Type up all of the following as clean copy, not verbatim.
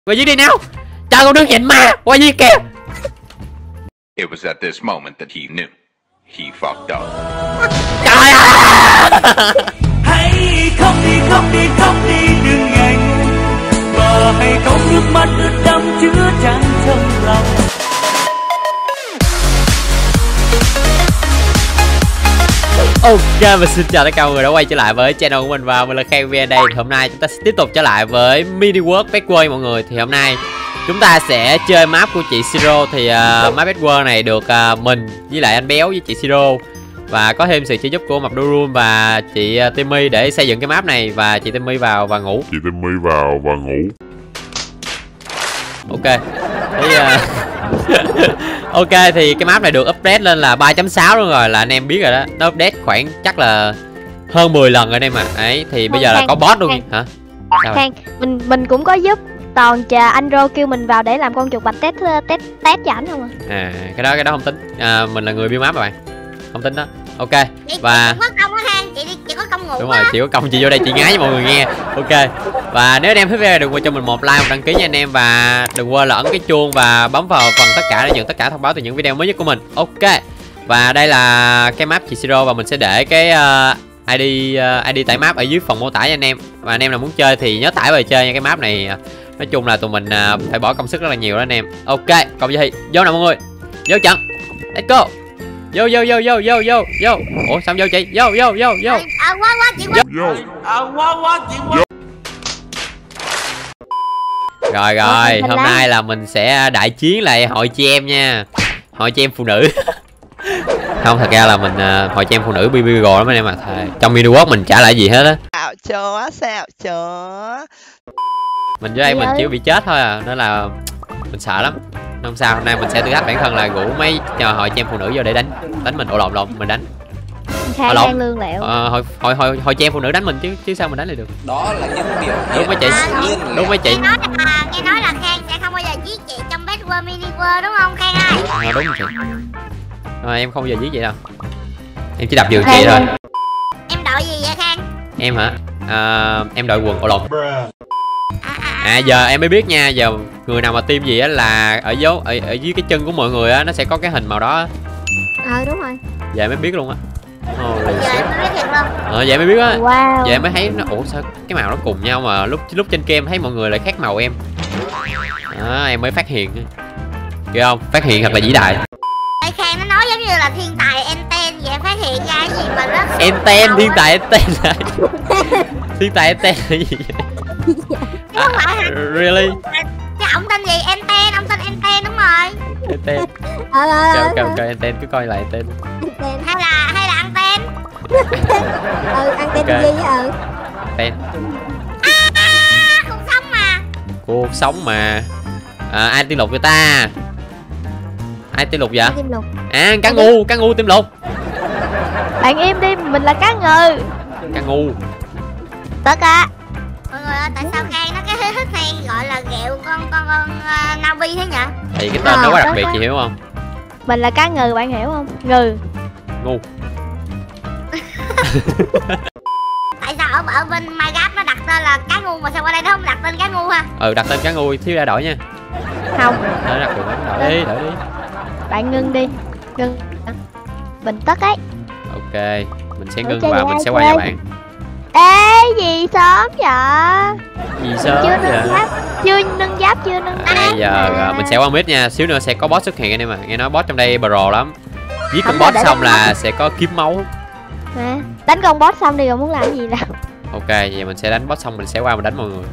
Qua giết đi nào. Trời con đừng nhìn mà. Qua giết kìa. It was at this moment that he knew he fucked up. Trời ơi. Hãy khóc đi, khóc đi, khóc đi đừng ngần, và hãy khóc nước mắt ướt đẫm chứa chan trong lòng. Ok và xin chào tất cả mọi người đã quay trở lại với channel của mình và mình là Khang VN đây. Thì hôm nay chúng ta sẽ tiếp tục trở lại với Mini World Backway mọi người. Thì hôm nay chúng ta sẽ chơi map của chị Siro. Thì map Backway này được mình với lại anh Béo với chị Siro và có thêm sự trợ giúp của Mập Durun và chị Timmy để xây dựng cái map này. Và chị Timmy vào và ngủ. Ok. Thì, ok thì cái map này được update lên là 3.6 luôn rồi, là anh em biết rồi đó. Nó update khoảng chắc là hơn 10 lần rồi anh em mà. Ấy thì bây giờ là có boss luôn hả? Khang, mình cũng có giúp toàn chờ anh Rô kêu mình vào để làm con chuột bạch test cho ảnh không à? À cái đó không tính. Mình là người build map mà bạn. Không tính đó. Ok. Và chị có công á Khang, chị có công ngủ. đúng rồi, chị có công chị vô đây chị ngái cho mọi người nghe. Ok. Và nếu anh em thích video đừng quên cho mình một like, một đăng ký nha anh em, và đừng quên là ấn cái chuông và bấm vào phần tất cả để nhận tất cả thông báo từ những video mới nhất của mình. Ok. Và đây là cái map chị Siro và mình sẽ để cái ID tải map ở dưới phần mô tả nha anh em. Và anh em nào muốn chơi thì nhớ tải về chơi nha. Cái map này nói chung là tụi mình phải bỏ công sức rất là nhiều đó anh em. Ok, còn gì thì vô nào mọi người. Vô trận. Let's go. Vô. Ủa sao vô chị? Vô. Quá chị quá. Rồi, hôm nay là mình sẽ đại chiến lại hội chị em nha. Hội chị em phụ nữ. Không, thật ra là mình hội chị em phụ nữ BBG lắm anh em mà. Trong Mini World mình chả lại gì hết á. Xạo chó. Mình với đây mình chỉ bị chết thôi à, nên là mình sợ lắm. Không sao, hôm nay mình sẽ thử thách bản thân là rủ mấy hội chị em phụ nữ vô để đánh mình. Lộn mình đánh. Khang lương lẹo. Hội chị em phụ nữ đánh mình chứ sao mình đánh lại được. Đó là những biểu đúng với chị. Đúng với chị. Nghe nói là Khang sẽ không bao giờ giết chị trong Backway Mini World đúng không Khang ơi? Đúng chị. Em không bao giờ giết chị đâu. Em chỉ đập giường chị thôi. Em đội gì vậy Khang? Em hả? Em đội quần. Lộn. Giờ em mới biết nha. Giờ người nào mà team gì á là ở dưới cái chân của mọi người á nó sẽ có cái hình màu đó. Đúng rồi. Giờ em mới biết luôn á. Giờ em mới biết thiệt luôn. Vậy mới biết á. Wow. Vậy em mới thấy nó ủa sao cái màu nó cùng nhau mà lúc trên kia em thấy mọi người lại khác màu em. Em mới phát hiện. Kìa không? Phát hiện thật là vĩ đại. Ê Khang nó nói giống như là thiên tài Enten vậy, phát hiện ra cái gì mà nó Enten, thiên tài Enten là thiên tài Enten là gì vậy? Không phải hả? Really? Cái ông tên gì? Enten, ông tên Enten đúng rồi. Enten. Coi Enten, cứ coi lại tên. Hay là Anten. Anten gì vậy? Enten. Cuộc sống mà. Cuộc sống mà. Ai tiên lục người ta? Ai tiên lục vậy? Cá ngu tiên lục. Bạn im đi, mình là cá ngừ. Cá ngu. Tất cả. Mọi người ơi, tại sao Khang nó cái thích hay gọi là ghẹo con Navi thế nhỉ? Thì cái tên nó quá đặc biệt chị hiểu không? Mình là cá ngừ, bạn hiểu không? Ngừ. Ngu. Tại sao ở bên Minecraft nó đặt tên là cá ngu mà sao qua đây nó không đặt tên cá ngu ha? Đặt tên cá ngu thiếu ra đổi nha. Không. Nó đặt được đổi đi. Bạn ngưng đi. Ngưng. Bình tất ấy. Ok, mình sẽ ngưng và mình sẽ qua nhà bạn. Ê, gì sớm vậy? Gì sớm chưa vậy? Chưa nâng giáp, chưa nâng giáp. Giờ mình sẽ qua mid nha, xíu nữa sẽ có boss xuất hiện anh em à. Nghe nói boss trong đây pro lắm. Giết con boss xong là sẽ có kiếm máu. Đánh con boss xong thì còn muốn làm gì đâu. Ok, vậy mình sẽ đánh boss xong mình sẽ qua mình đánh mọi người.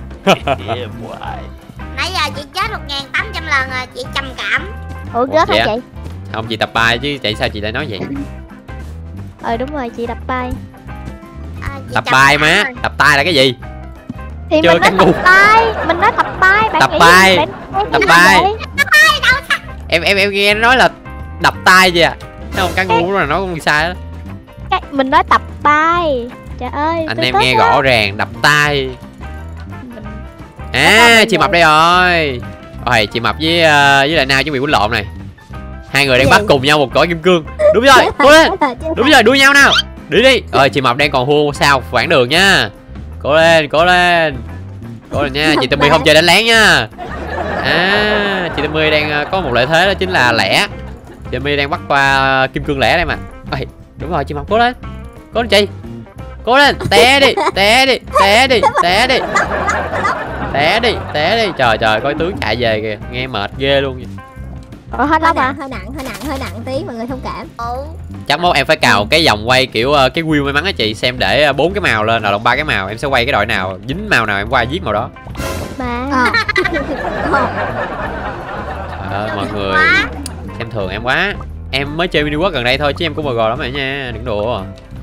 Nãy giờ chị chết 1800 lần rồi, chị trầm cảm. Ủa chết hả chị? Không, chị tập bài chứ, tại sao chị lại nói vậy? Đúng rồi, chị tập bài. Tập bài mà, tập tay là cái gì? Thì chơi mình nói tập bài, mình nói tập bài, bạn tập nghĩ bài. Tập bài. Đâu sao? Em nghe nó nói là đập tay gì à? Thấy không, cá ngu là nó cũng sai đó. Mình nói tập bài. Trời ơi. Anh em nghe rõ ràng, đập tay. Chị Mập đây rồi. Chị Mập với lại Na chuẩn bị quýnh lộn này. Hai người đang bắt cùng nhau một cõi kim cương. Đúng rồi, cố lên. Đúng rồi, đua nhau nào. Đi. Chị Mập đang còn hua sao quãng đường nha. Cố lên nha. Chị Timmy không chơi đánh lén nha. Chị Timmy đang có một lợi thế đó chính là lẻ. Chị Timmy đang bắt qua kim cương lẻ đây mà. Ôi, đúng rồi chị Mộc, cố lên. Cố lên chị. Cố lên, té đi. Té đi. Trời trời, coi tướng chạy về kìa, nghe mệt ghê luôn. Hết lắm à? Hơi nặng tí, mọi người thông cảm. Chắc mốt em phải cào cái vòng quay kiểu cái wheel may mắn á chị, xem để 4 cái màu lên, rồi 3 cái màu, em sẽ quay cái đội nào dính màu nào em qua giết màu đó. Mọi người xem thường em quá. Em mới chơi mini world gần đây thôi chứ em cũng bờ gò lắm rồi nha, đừng đùa.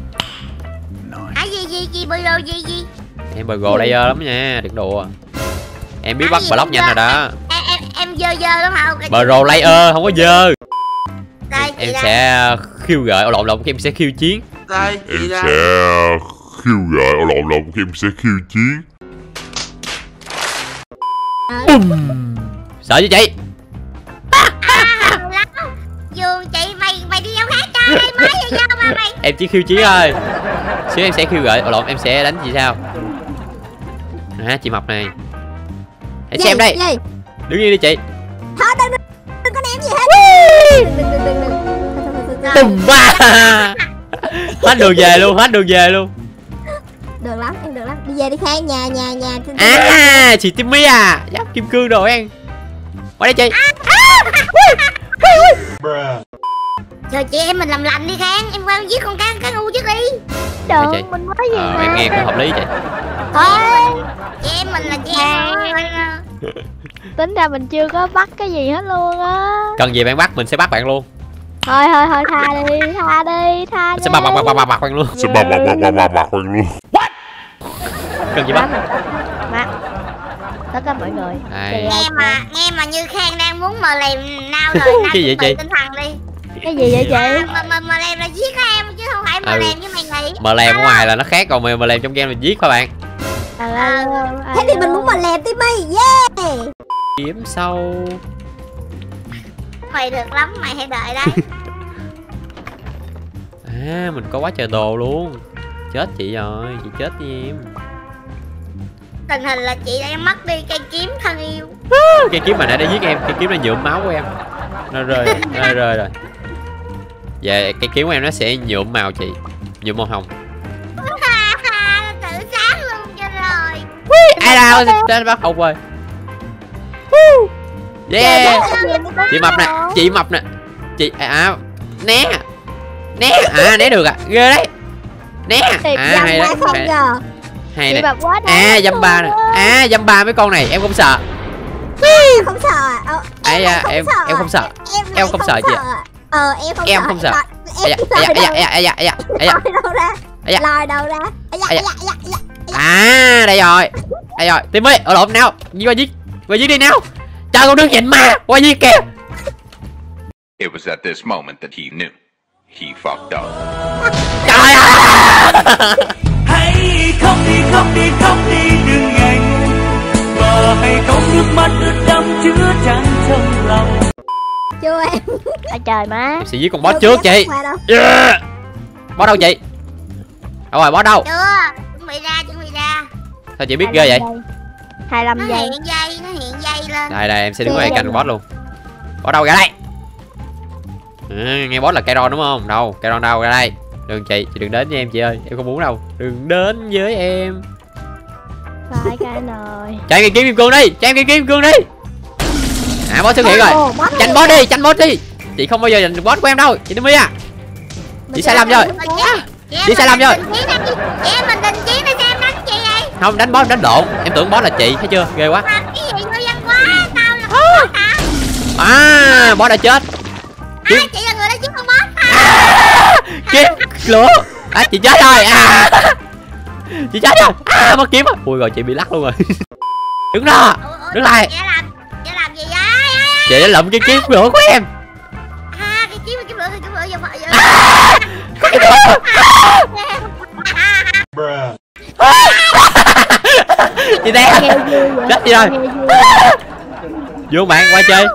Gì bờ gò gì? Em bờ gò layer lắm nha, đừng đùa. Em biết bắt block nhanh rồi đó. Em dơ lắm hả? Bờ rồ layer không có dơ. Đây, em sẽ khiêu gợi lộn em sẽ khiêu chiến. Đây, em sẽ khiêu gợi lộn em sẽ khiêu chiến. Sợ chứ chị? Dù chị mày đi đâu khác cho đây mới vậy sao mà mày? Em chỉ khiêu chiến thôi. Xíu em sẽ khiêu gợi lộn em sẽ đánh chị sao? Chị Mộc này. Hãy xem đây. Đứng yên đi chị. Thôi đừng có ném gì hết. Tùm ba. Hết đường về luôn. Được lắm, em được lắm. Đi về đi Khang, nhà. Chị Timmy à, giáp kim cương đồ em. Qua đây chị. Trời chị em mình làm lành đi Khang, em qua giết con cá ngu trước đi. Đừng, mình nói gì mà. Em nghe cũng hợp lý chị. Thôi, chị em mình là chị em. Tính ra mình chưa có bắt cái gì hết luôn á. Cần gì bạn bắt mình sẽ bắt bạn luôn. Thôi tha đi. Sẽ bạc bạn luôn. What? Cần gì bắt? Mà tất cả mọi người. Nghe mà như Khang đang muốn mờ lèm nào rồi. Cái gì chị? Tinh thần đi. Cái gì vậy chị? Mờ lèm là giết em chứ không phải mờ lèm như mày nghĩ. Mờ lèm ở ngoài là nó khác, còn mờ lèm trong game là giết các bạn. Thế thì mình muốn mờ lèm Timmy, yeah. Kiếm sâu. Mày được lắm, mày hãy đợi đấy. Mình có quá trời đồ luôn. Chết chị rồi, chị chết đi em. Tình hình là chị đang mất đi cây kiếm thân yêu. Cây kiếm mà nãy đã giết em, cây kiếm nó nhuộm máu của em. Nó rơi rồi. Dạ, cây kiếm của em nó sẽ nhuộm màu chị. Nhuộm màu hồng. Tự sát luôn cho rồi. Ai đâu, đến bắt hụt rồi. Yeah. Chị Mập nè. Chị né. Né được à, ghê đấy. Né. Hay đấy. Hay nè. Dăm ba nè. Dăm ba mấy con này em không sợ. Không sợ à? Em không sợ. Em không sợ chị ạ. Em không sợ. Lòi đầu ra. Đây rồi. Timmy, lộn nào. Qua giết đi nào. Trời, con đứa nhịn mà. Qua giết kìa. It was at this moment that he knew he fucked up. Trời ơi. Hãy khóc đi đừng ngần, và hãy khóc nước mắt ướt đẫm chứa chan trong lòng. Chưa em. Trời má. Em sẽ giết con boss trước chị. Yeah. Boss đâu chị? Đâu rồi, boss đâu? Chưa, chuẩn bị ra. Sao chị biết ghê vậy? 25 giây. Nó hiện dây lên. Đây em sẽ đứng ở đây canh boss luôn. Boss đâu, ra đây. Nghe boss là Kairon đúng không? Đâu, Kairon đâu, ra đây. Đừng chị đừng đến với em chị ơi, em không muốn đâu. Đừng đến với em. Phải cái nồi. Cho em cái kiếm kim cương đi, boss xuất hiện rồi. Tranh boss đi. Chị không bao giờ giành được boss của em đâu, chị Timmy à. Chị sai lầm rồi. Chị sai lầm rồi. Chị em mình đình chiến để xem đánh chị vậy. Không, đánh boss đánh lộn. Em tưởng boss là chị, thấy chưa? Ghê quá. Cái gì vô văn quá, tao là boss hả? Boss đã chết. Chị là người đã giết con boss. Kiếm lửa. Chị chết rồi. Chị chết rồi. Mất kiếm. Ui rồi, chị bị lắc luôn rồi. Đứng đó. Đứng lại. Chị làm gì vậy? Chị đã lụm cái kiếm lửa của em. Cái kiếm lửa vô vợ vậy. Chị đen. Chết chị rồi. Vô bạn qua chơi.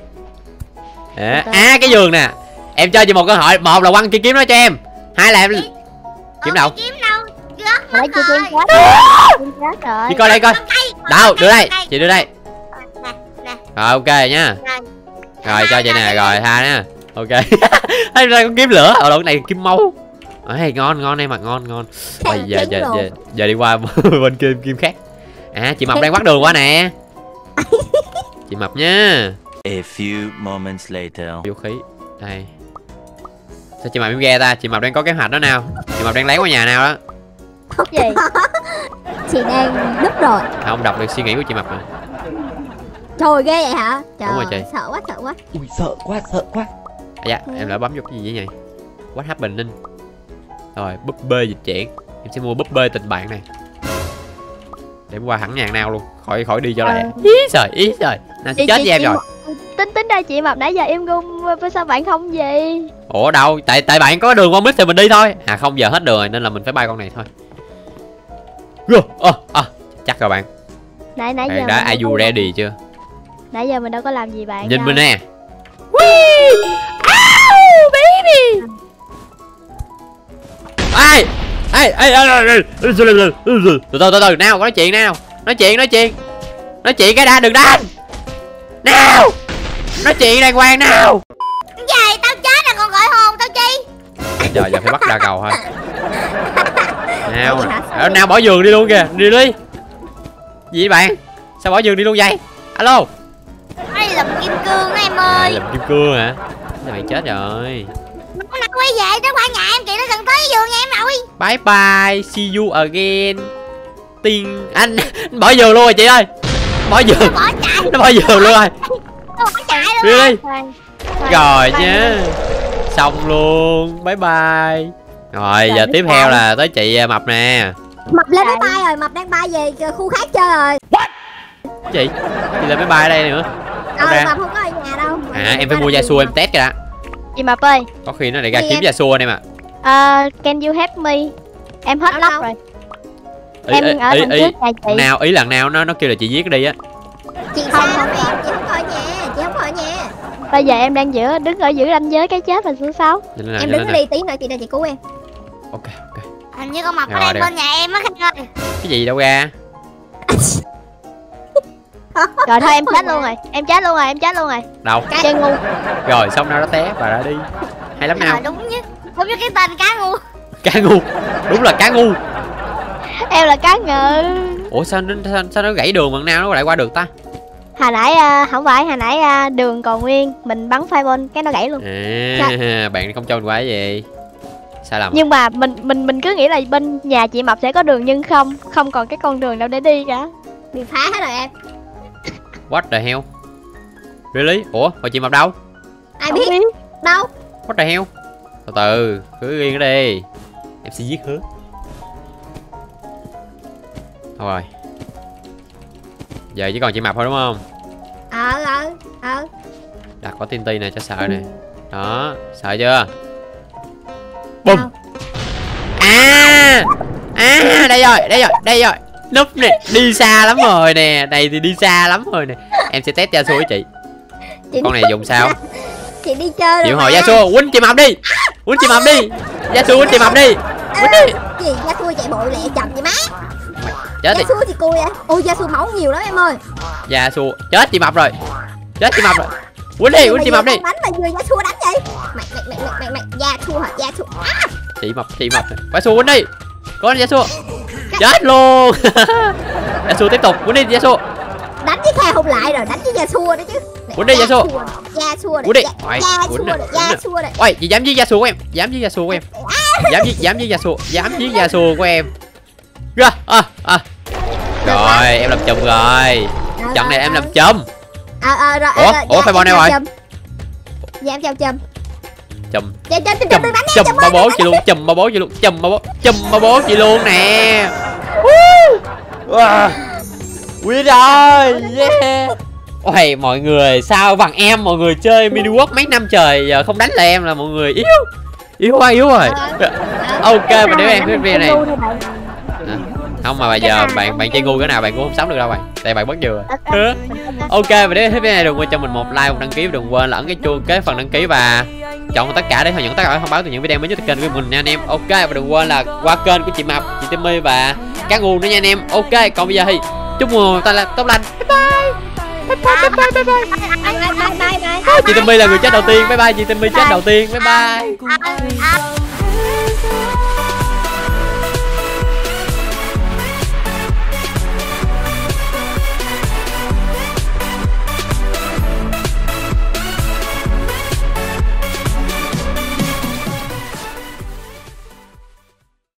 Cái giường nè. Em cho chị một cơ hội, một là quăng cái kiếm đó cho em, hai là em kiếm đâu? Kiếm đâu? Rớt mất Chị rồi. rồi. Chị coi đây coi. Đâu, đưa đây, chị đưa đây. Nè. Rồi ok nha. Rồi. Rồi cho chị nè, rồi tha nha. Ok. Thấy ra con kiếm lửa, ở cái này kiếm máu. Ê, ngon em mà ngon. Rồi giờ đi qua bên kim khác. À, chị Mập đang bắt đường qua nè. Chị Mập nha. A few moments later. Vũ khí. Đây. Sao chị Mập em ghe ta? Chị Mập đang có kế hoạch đó nào? Chị Mập đang lén qua nhà nào đó? Gì? Chị đang núp rồi. Không đọc được suy nghĩ của chị Mập mà. Trời ghê vậy hả? Trời, đúng rồi chị. sợ quá. Ui sợ quá. À, dạ, em đã bấm vô cái gì vậy nhỉ? What happening? Rồi, búp bê dịch chuyển. Em sẽ mua búp bê tình bạn này. Để em qua hẳn nhà nào luôn. Khỏi đi cho lẹ. Ý trời. Nó chết với em rồi. Tính ra chị Mập nãy giờ em ngu, sao bạn không gì? Ủa đâu, tại bạn có đường qua mít thì mình đi thôi. À không, giờ hết đường rồi nên là mình phải bay con này thôi. Chắc rồi bạn. Nãy giờ đã are you ready chưa? Nãy giờ mình đâu có làm gì bạn. Nhìn mình nè. Baby. Từ nào, có nói chuyện nào. Nói chuyện cái đã, đừng đánh. Nào. Nói chuyện đàng hoàng nào. Vậy tao chết rồi còn gọi hồn tao chi? Giờ phải bắt ra cầu thôi. Nào bỏ giường đi luôn kìa, đi đi. Gì bạn? Sao bỏ giường đi luôn vậy? Alo. Đây là kim cương em ơi. Làm kim cương hả? Sao mày chết rồi? Nó quay về, nó qua nhà em kìa, nó gần tới giường nhà em rồi. Bye bye, see you again. Anh bỏ giường luôn rồi chị ơi. Bỏ giường. Nó bỏ giường luôn rồi. Nó bỏ chạy luôn. Đi. Rồi chứ. Xong luôn. Bye bye. Rồi giờ tiếp theo là tới chị Mập nè. Mập lên máy bay rồi, Mập đang bay về khu khác chơi rồi. Chị lên máy bay đây nữa. Mập không có ở nhà đâu. À em phải mua gia xua em test kìa đã. Chị Mập ơi. Có khi nó lại ra kiếm gia xua em ạ. Can you help me? Em hết lóc rồi. Em ở đằng trước nhà chị. Nào ý lần nào nó kêu là chị giết đi á. Chị không em, chị không có ở nhà. Bây giờ em đang đứng ở giữa ranh giới cái chết và sự xấu. Em đứng đi tí nữa chị ra chị cứu em. Ok. Hình như con Mập nó đang bên nhà em á Khanh ơi. Cái gì đâu ra. Rồi thôi em chết luôn rồi. Đâu? Chơi ngu. Rồi xong nào nó té và ra đi. Hay lắm nào. Đúng với cái tên cá ngu. Cá ngu. Đúng là cá ngu. Em là cá ngừ. Ủa sao nó gãy đường mà nào nó lại qua được ta? Hồi nãy không phải, hồi nãy đường còn nguyên, mình bắn fireball cái nó gãy luôn. À, bạn không cho mình qua cái gì? Sai lầm. Nhưng mà mình cứ nghĩ là bên nhà chị Mập sẽ có đường nhưng không còn cái con đường đâu để đi cả. Bị phá hết rồi em. What the hell? Really? Ủa, hồi chị Mập đâu? Ai biết? Đâu? What the hell? Từ từ, cứ yên ở đi. Em sẽ giết hứa. Thôi rồi. Giờ chỉ còn chị Mập thôi đúng không? Đặt quả TNT này cho sợ nè. Đó, sợ chưa? Bum. Đây rồi. Núp nè, đi xa lắm rồi nè. Này thì đi xa lắm rồi nè. Em sẽ test gia xua với chị. Con này dùng sao? Chị đi chơi rồi. Chịu hồi gia xua, quýnh chị Mập đi. Gia xua quýnh chị Mập đi. Gì gia xua chạy bộ lẹ chậm vậy má? Chết đi. Gia xua thì cùi à? Ôi gia xua máu nhiều lắm em ơi. Gia xua, chết chị Mập rồi. Quýnh chị Mập đi. Đánh mà vừa gia xua đánh vậy? Mày gia xua hả? Gia xua. Chị Mập. Gia xua quýnh đi. Con gia xua. Chết luôn. Gia xua tiếp tục, quýnh đi gia xua. Đánh với Kha không lại rồi, đánh với gia xua đó chứ. Quýnh đi gia xua. Gia xua. Quýnh đi. Gia xua. Ôi, chị dám giết gia xua của em. Dám giết gia xua của em. Dám giết gia xua của em. Rồi, em làm chùm rồi. Trận này em làm chùm. Ủa phải bọn nào rồi? Dạ em chào chùm. Chùm ba bố chị luôn, chùm ba bố chị luôn nè. Win rồi, yeah. Ôi mọi người, sao bằng em mọi người chơi mini world mấy năm trời giờ không đánh lại em là mọi người yếu rồi. Ok mà nếu em cái video này không mà bây giờ bạn chơi ngu cái nào bạn cũng không sống được đâu bạn, tại bạn bất vừa. Ok và nếu thấy video này đừng quên cho mình một like, một đăng ký, đừng quên là ấn cái chuông kế phần đăng ký và chọn tất cả để nhận tất cả thông báo từ những video mới nhất trên kênh của mình nha anh em. Ok và đừng quên là qua kênh của chị Mập, chị Timmy và cá ngu nữa nha anh em. Ok còn bây giờ thì chúc mừng ta là tốt lành. Bye bye. Bye bye bye. Chị Timmy là người chết đầu tiên. Bye bye chị Timmy chết đầu tiên. Bye bye. cùng về sau thế giới.